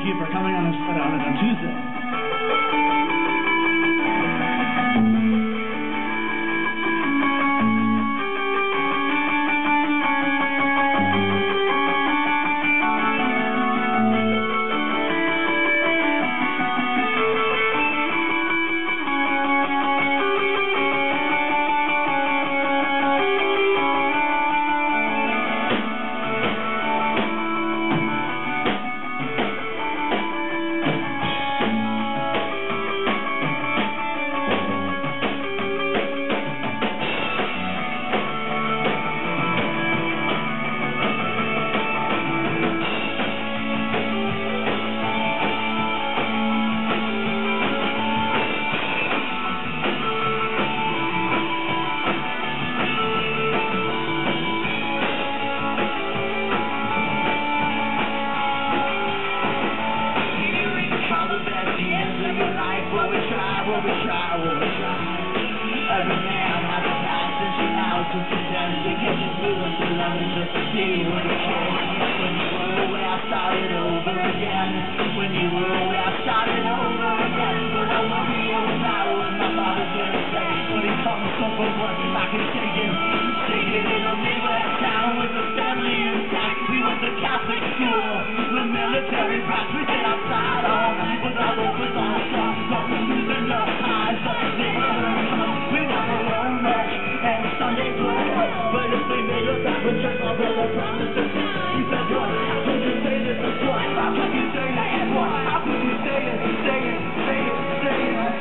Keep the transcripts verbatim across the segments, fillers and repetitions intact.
thank you for coming on, this, on, on Tuesday. What we try, what we try. Every man has a past and she now to pretend to catch his blue and to love and just to see what it can. When you were away, I started over again. When you were away, I started over again. But I won't be able now when my father's gonna say, when he comes home from work, I can take him. Take it in a Midwest town with a family intact. We went to Catholic school, the military brats. We stayed outside all night with our lovers on the front. Losing no ties, but they were hurt. We never learned much, and Sunday play. But if they made us that with church, my brother promised us. You said what? How could you say this is what? How could you say that and what? How could you say it, say it, say it, say it?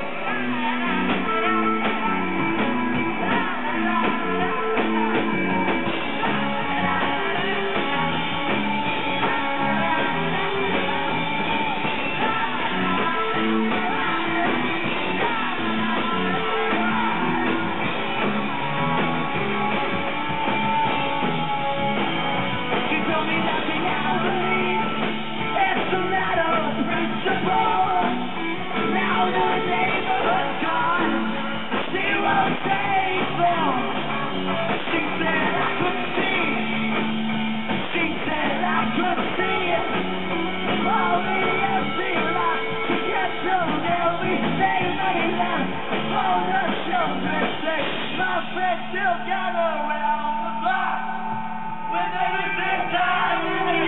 Still gather around the block when they use their time in the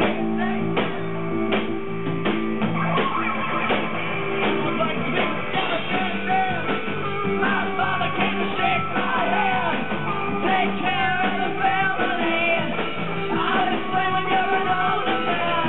would like to be together. My father came to shake my hand, take care of the family. I'll explain when you're an older man.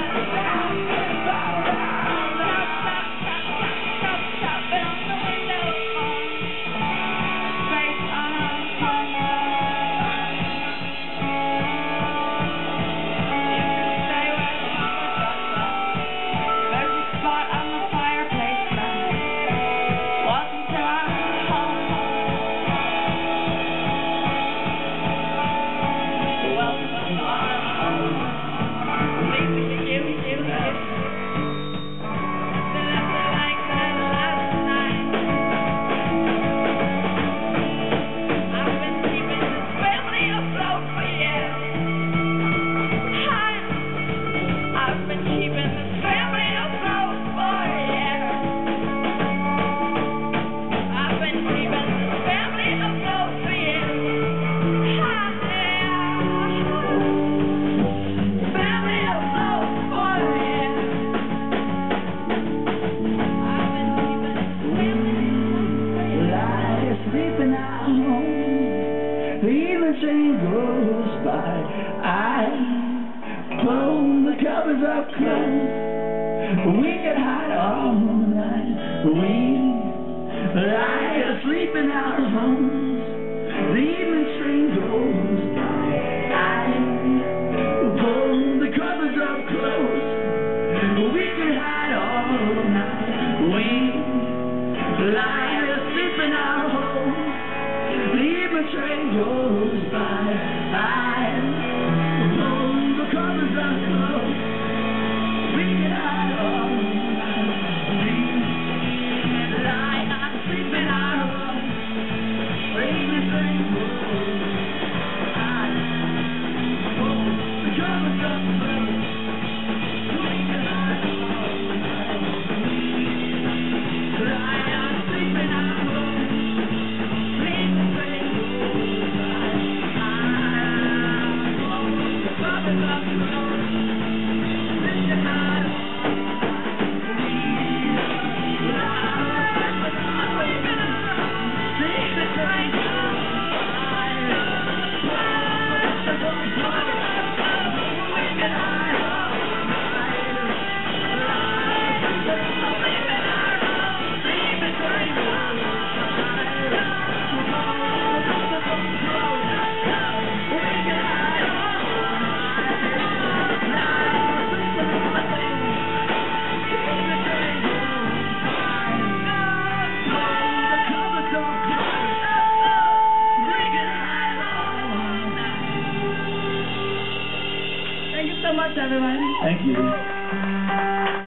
Goes by, I pull the covers up close. We can hide all night. We lie asleep in our homes. The evening train goes by. I pull the covers up close. We can hide all night. We lie asleep in our homes. The evening train goes by. I